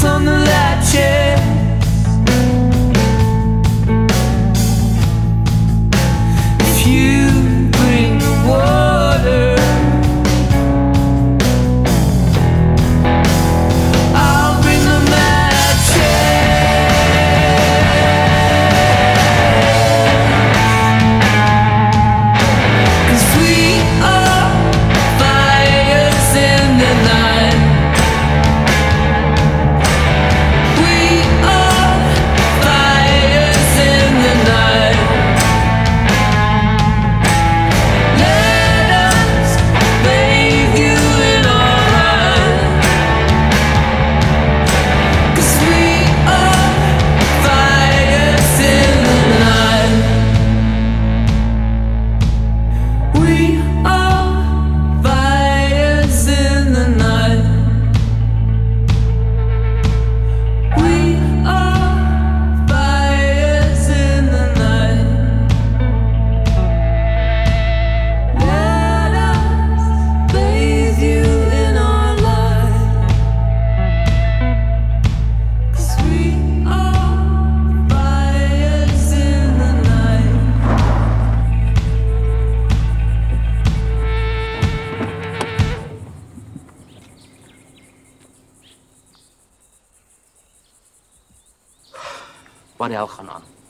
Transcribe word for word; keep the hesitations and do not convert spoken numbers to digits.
locks on the latches. If you bring the water, I'll bring the matches. 'Cause we are fires in the night. We are fires in the night. Let us bathe you in our light. 'Cause we are fires in the night. We are fires in the night. We are fires in the night. Let us bathe you in our light. 'Cause we are fires in the night. Wat de hel gaan aan?